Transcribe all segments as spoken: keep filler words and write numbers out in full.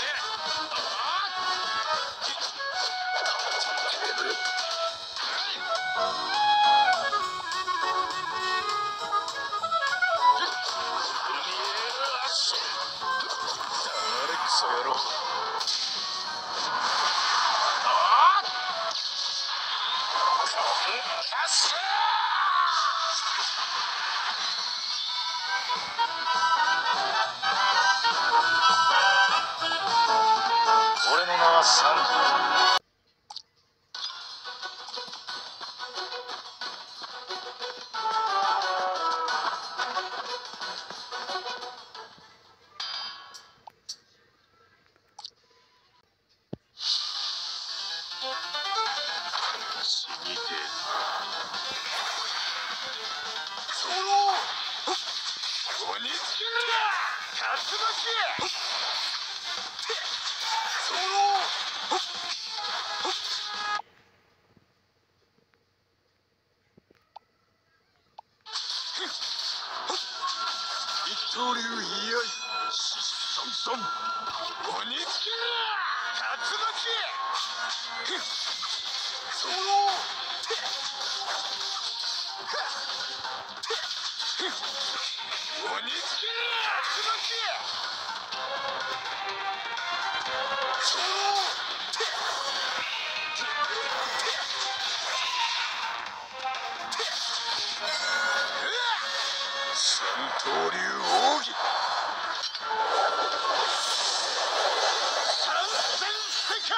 俺の名はサンジ。死にてえソロ鬼つけるな竜巻ソロ一刀流居合シソンソン鬼つけるな竜巻ソロ鬼つける竜巻ソロ三刀流奥義三千世界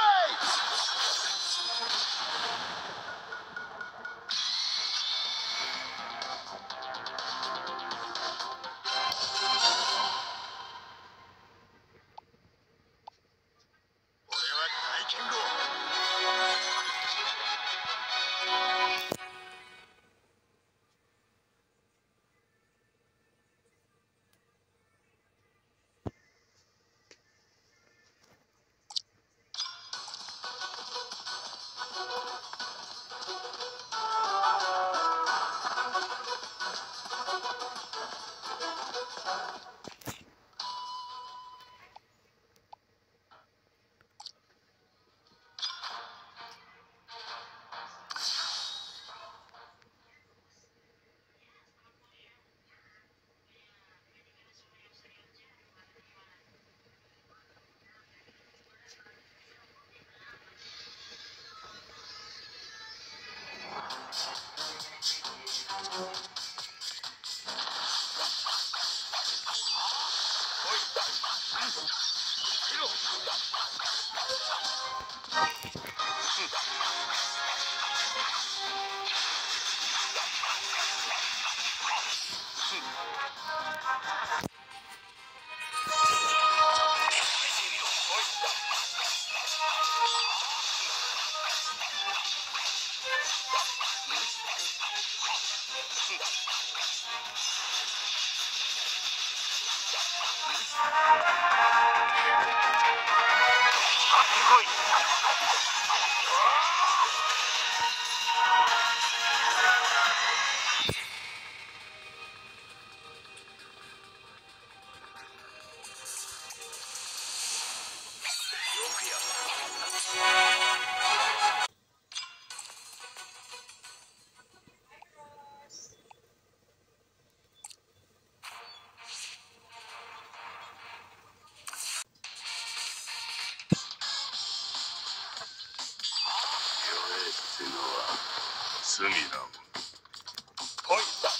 罪なもん。来い。か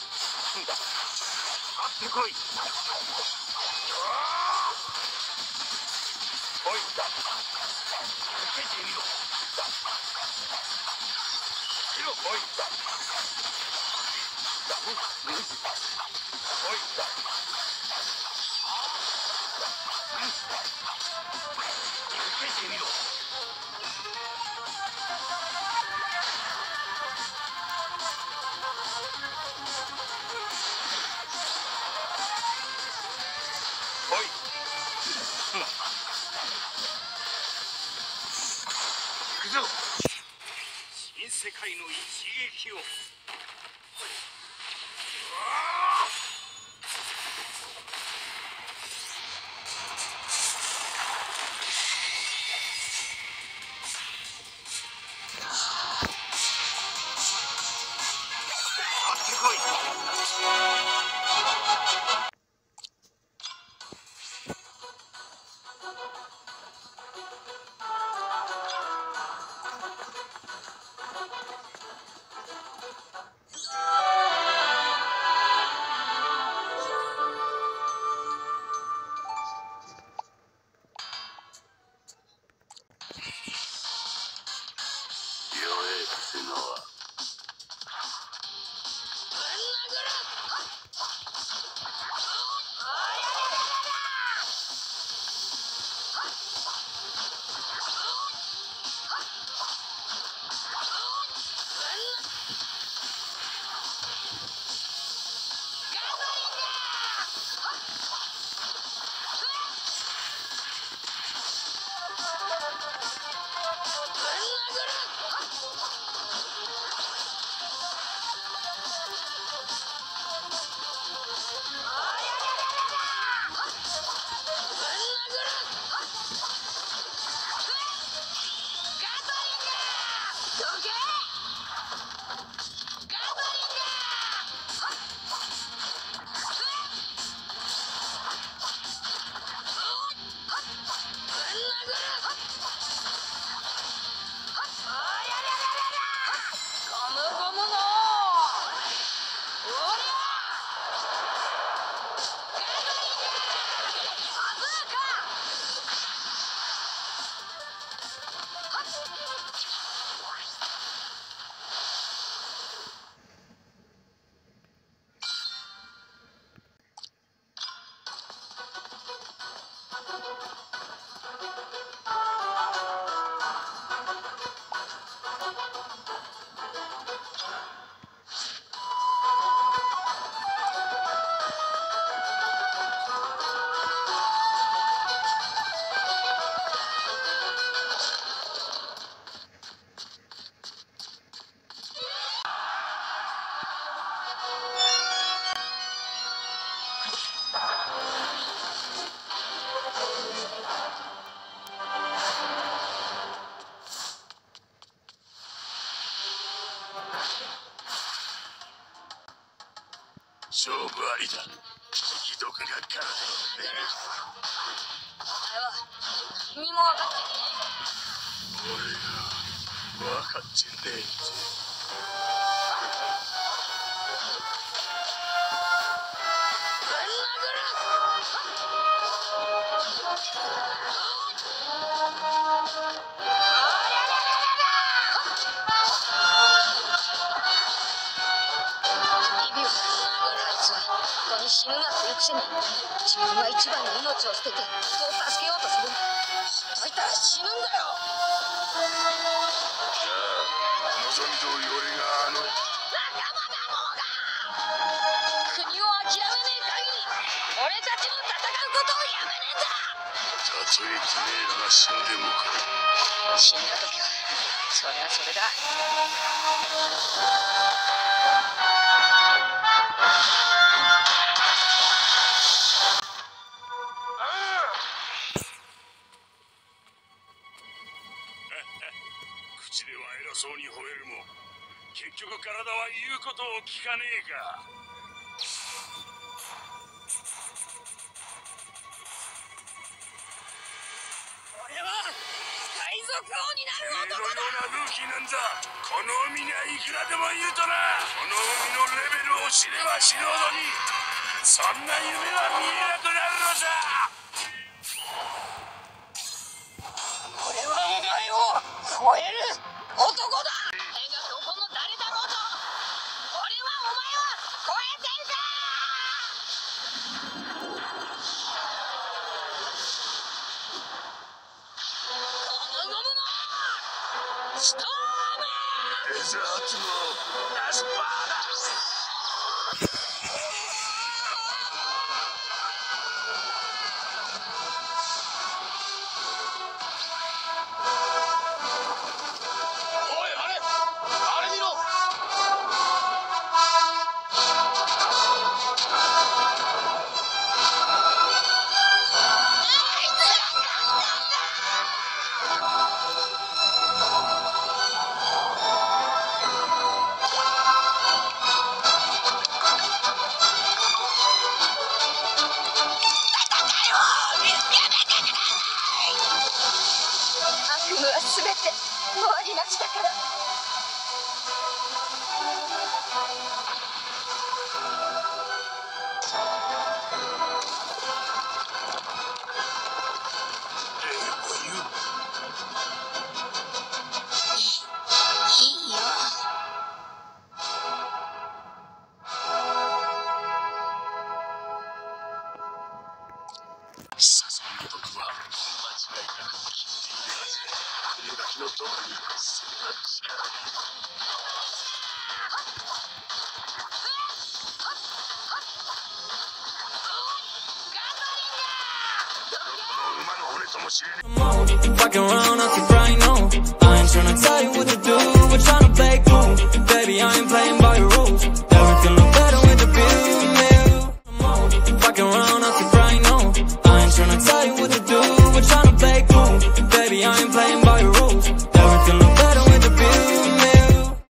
かってこい。来い。受けてみろ。来ろ来い。来い。受けてみろ。世界の一撃を。 勝負ありだ。敵毒が体を埋める。 お前は何も分かってね俺が分かってねえぜ。 死ぬなというくせに自分は一番の命を捨てて人を助けようとする。ほっといたら死ぬんだよ。 じゃあ望み通り俺があの仲間だもうが国を諦めねえ限り俺たちも戦うことをやめねえんだ。 たとえてめえらが死んでもか。 死んだ時はそりゃそれだ。 口では偉そうに吠えるも結局体は言うことを聞かねえか。 俺は海賊王になる男だ。 のようなルーキーなんざこの海にはいくらでもいるとな。この海のレベルを知れば知るほどにそんな夢は見えなくなるのさ。 俺はお前を超える男だ。お前がどこの誰だろうと俺はお前は超えていく。このゴムのストームデザートのラスパーだ。さぞの毒は間違いなく効いているはず。これだけの毒にそれが力に。この馬の骨とも知れねえ。 Fucking around, I keep right now. I ain't tryna tell you what to do, we're tryna play cool. Baby, I ain't playing by your rules.